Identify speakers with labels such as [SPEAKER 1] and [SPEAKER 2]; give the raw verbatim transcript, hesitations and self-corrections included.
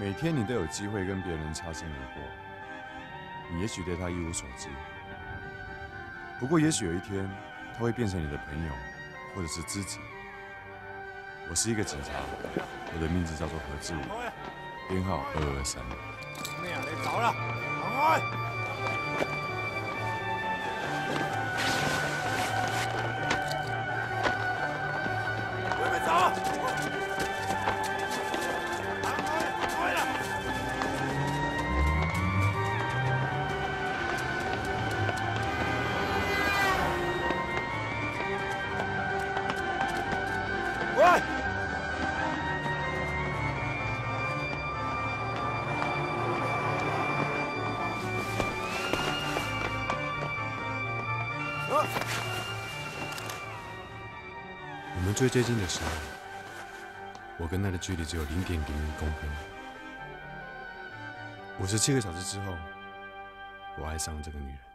[SPEAKER 1] 每天你都有机会跟别人擦身而过，你也许对他一无所知。不过，也许有一天，他会变成你的朋友，或者是知己。我是一个警察，我的名字叫做何志武，编号二二三。
[SPEAKER 2] 咩啊？你走啦，行開！
[SPEAKER 1] 我们最接近的时候，我跟他的距离只有零点零一公分。五十七个小时之后，我爱上了这个女人。